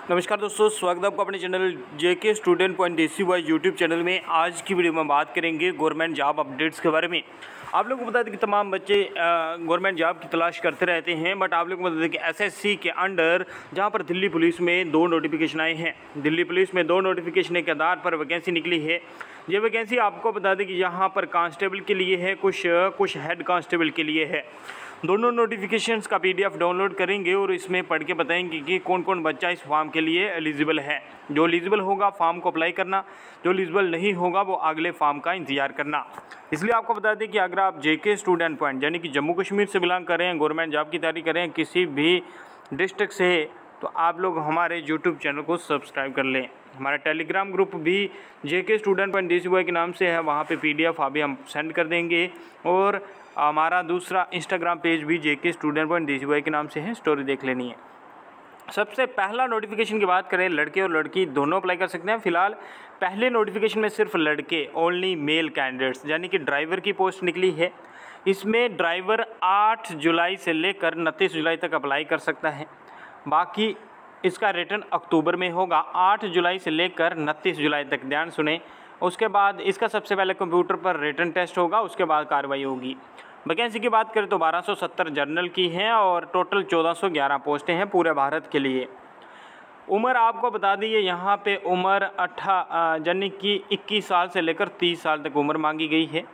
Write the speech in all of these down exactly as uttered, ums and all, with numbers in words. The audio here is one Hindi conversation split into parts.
नमस्कार दोस्तों, स्वागत है आपका अपने channel JK student point Desi Y YouTube channel में। आज की वीडियो में बात करेंगे गवर्नमेंट जॉब अपडेट्स के बारे में। आप लोगों को बता दें कि तमाम बच्चे गवर्नमेंट जॉब की तलाश करते रहते हैं, बट आप लोगों को बता दें कि एसएससी के अंडर जहां पर दिल्ली पुलिस में दो नोटिफिकेशन आए हैं। दिल्ली पुलिस में दो नोटिफिकेशन के आधार पर वैकेंसी निकली है। ये वैकेंसी आपको बता दें कि यहाँ पर कांस्टेबल के लिए है, कुछ कुछ हेड कांस्टेबल के लिए है। दोनों नोटिफिकेशंस का पीडीएफ डाउनलोड करेंगे और इसमें पढ़ के बताएंगे कि कौन कौन बच्चा इस फॉर्म के लिए एलिजिबल है। जो एलिजिबल होगा फॉर्म को अप्लाई करना, जो एलिजिबल नहीं होगा वो अगले फॉर्म का इंतजार करना। इसलिए आपको बता दें कि अगर आप जेके स्टूडेंट पॉइंट यानी कि जम्मू कश्मीर से बिलोंग कर रहे हैं, गवर्नमेंट जॉब की तैयारी कर रहे हैं किसी भी डिस्ट्रिक्ट से, तो आप लोग हमारे यूट्यूब चैनल को सब्सक्राइब कर लें। हमारा टेलीग्राम ग्रुप भी JK student point Desi Y के नाम से है, वहाँ पे पीडीएफ अभी हम सेंड कर देंगे। और हमारा दूसरा इंस्टाग्राम पेज भी JK student point Desi Y के नाम से है, स्टोरी देख लेनी है। सबसे पहला नोटिफिकेशन की बात करें, लड़के और लड़की दोनों अप्लाई कर सकते हैं। फिलहाल पहले नोटिफिकेशन में सिर्फ लड़के, ओनली मेल कैंडिडेट्स यानी कि ड्राइवर की पोस्ट निकली है। इसमें ड्राइवर आठ जुलाई से लेकर उनतीस जुलाई तक अप्लाई कर सकता है। बाकी इसका रिटर्न अक्टूबर में होगा, आठ जुलाई से लेकर उनतीस जुलाई तक, ध्यान सुने। उसके बाद इसका सबसे पहले कंप्यूटर पर रिटर्न टेस्ट होगा, उसके बाद कार्रवाई होगी। वैकेंसी की बात करें तो बारह सौ सत्तर जनरल की हैं और टोटल चौदह सौ ग्यारह पोस्टें हैं पूरे भारत के लिए। उम्र आपको बता दी है, यहाँ पे उम्र अट्ठा यानी कि इक्कीस साल से लेकर तीस साल तक उम्र मांगी गई है।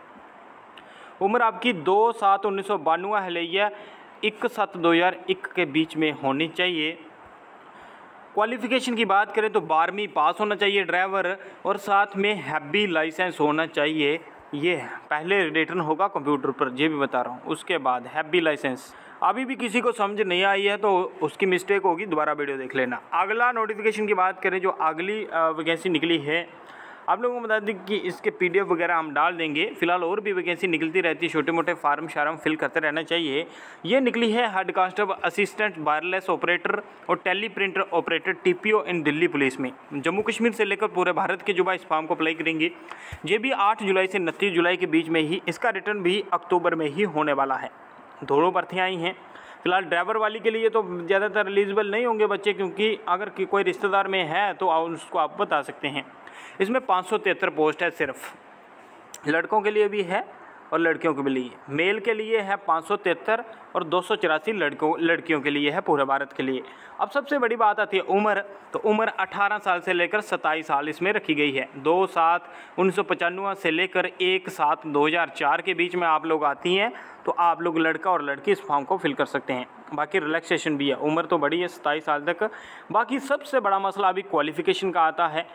उम्र आपकी दो सात उन्नीस सौ बानवे है लिया एक सात दो हज़ार एक के बीच में होनी चाहिए। क्वालिफ़िकेशन की बात करें तो बारहवीं पास होना चाहिए ड्राइवर, और साथ में हैवी लाइसेंस होना चाहिए। ये पहले रिटर्न होगा कंप्यूटर पर, ये भी बता रहा हूँ, उसके बाद हैवी लाइसेंस। अभी भी किसी को समझ नहीं आई है तो उसकी मिस्टेक होगी, दोबारा वीडियो देख लेना। अगला नोटिफिकेशन की बात करें, जो अगली वैकेंसी निकली है, आप लोगों को बता दें कि इसके पीडीएफ वगैरह हम डाल देंगे। फिलहाल और भी वैकेंसी निकलती रहती है, छोटे मोटे फार्म शार्म फिल करते रहना चाहिए। ये निकली है head constable assistant wireless operator और teleprinter operator TPO in Delhi police में। जम्मू कश्मीर से लेकर पूरे भारत के युवा इस फॉर्म को अप्लाई करेंगे। ये भी आठ जुलाई से उनतीस जुलाई के बीच में ही, इसका रिटर्न भी अक्टूबर में ही होने वाला है। दोनों भर्तियाँ आई हैं। फिलहाल ड्राइवर वाली के लिए तो ज़्यादातर एलिजिबल नहीं होंगे बच्चे, क्योंकि अगर कोई रिश्तेदार में है तो उसको आप बता सकते हैं। इसमें पाँच सौ तिहत्तर पोस्ट है, सिर्फ लड़कों के लिए भी है और लड़कियों के लिए। मेल के लिए है पाँच सौ तिहत्तर और दो सौ चौरासी लड़कों लड़कियों के लिए है पूरे भारत के लिए। अब सबसे बड़ी बात आती है उम्र, तो उम्र अठारह साल से लेकर सत्ताईस साल इसमें रखी गई है। दो सात उन्नीस सौ पचानवे से लेकर एक सात दो हज़ार चार के बीच में आप लोग आती हैं, तो आप लोग लड़का और लड़की इस फॉर्म को फिल कर सकते हैं। बाकी रिलैक्सेशन भी है, उम्र तो बड़ी है सत्ताईस साल तक। बाकी सबसे बड़ा मसला अभी क्वालिफ़िकेशन का आता है,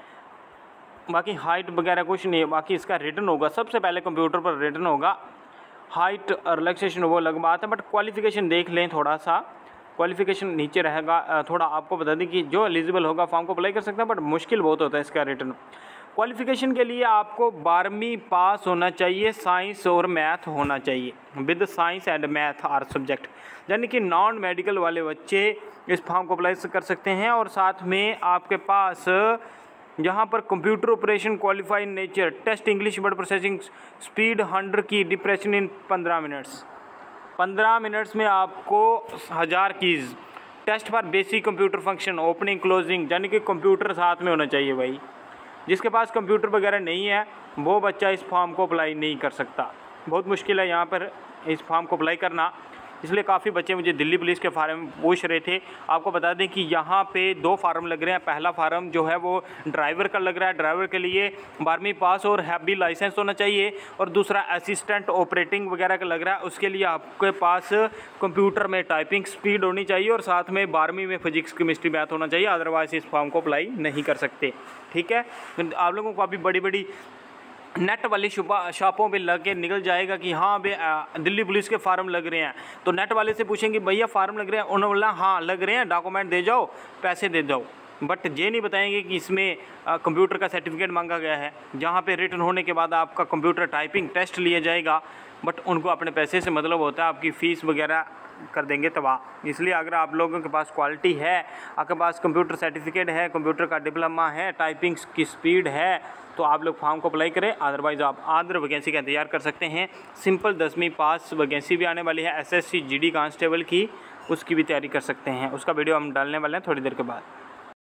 बाकी हाइट वगैरह कुछ नहीं है। बाकी इसका रिटर्न होगा, सबसे पहले कंप्यूटर पर रिटर्न होगा। हाइट और रिलैक्सेशन वो अलग बात है, बट क्वालिफ़िकेशन देख लें थोड़ा सा। क्वालिफ़िकेशन नीचे रहेगा थोड़ा। आपको बता दें कि जो एलिजिबल होगा फॉर्म को अप्लाई कर सकता है, बट मुश्किल बहुत होता है इसका रिटर्न। क्वालिफ़िकेशन के लिए आपको बारहवीं पास होना चाहिए, साइंस और मैथ होना चाहिए, with science and math are subject, यानी कि नॉन मेडिकल वाले बच्चे इस फॉर्म को अप्लाई कर सकते हैं। और साथ में आपके पास यहाँ पर computer operation qualified nature test English word processing speed hundred की डिप्रेशन इन पंद्रह मिनट्स पंद्रह मिनट्स में आपको हज़ार keys test for basic computer function opening closing, यानी कि कंप्यूटर साथ में होना चाहिए भाई। जिसके पास कंप्यूटर वगैरह नहीं है वो बच्चा इस फॉर्म को अप्लाई नहीं कर सकता। बहुत मुश्किल है यहाँ पर इस फॉर्म को अप्लाई करना, इसलिए काफ़ी बच्चे मुझे दिल्ली पुलिस के फार्म पूछ रहे थे। आपको बता दें कि यहाँ पे दो फार्म लग रहे हैं। पहला फार्म जो है वो ड्राइवर का लग रहा है, ड्राइवर के लिए बारहवीं पास और हैवी लाइसेंस होना चाहिए। और दूसरा असिस्टेंट ऑपरेटिंग वगैरह का लग रहा है, उसके लिए आपके पास कंप्यूटर में टाइपिंग स्पीड होनी चाहिए और साथ में बारहवीं में फिजिक्स केमिस्ट्री मैथ होना चाहिए, अदरवाइज इस फॉर्म को अप्लाई नहीं कर सकते। ठीक है, आप लोगों को अभी बड़ी बड़ी नेट वाली शॉपों पे लग के निकल जाएगा कि हाँ बे दिल्ली पुलिस के फार्म लग रहे हैं, तो नेट वाले से पूछेंगे भैया फार्म लग रहे हैं, उन्होंने बोला हाँ लग रहे हैं, डॉक्यूमेंट दे जाओ, पैसे दे जाओ। बट ये नहीं बताएंगे कि इसमें कंप्यूटर का सर्टिफिकेट मांगा गया है, जहाँ पे रिटर्न होने के बाद आपका कंप्यूटर टाइपिंग टेस्ट लिया जाएगा, बट उनको अपने पैसे से मतलब होता है, आपकी फ़ीस वगैरह कर देंगे तबाह। इसलिए अगर आप लोगों के पास क्वालिटी है, आपके पास कंप्यूटर सर्टिफिकेट है, कंप्यूटर का डिप्लोमा है, टाइपिंग की स्पीड है, तो आप लोग फॉर्म को अप्लाई करें। अदरवाइज़ आप आंध्र वैकेंसी का इंतजार कर सकते हैं। सिंपल दसवीं पास वैकेंसी भी आने वाली है एसएससी जीडी कांस्टेबल की, उसकी भी तैयारी कर सकते हैं। उसका वीडियो हम डालने वाले हैं थोड़ी देर के बाद।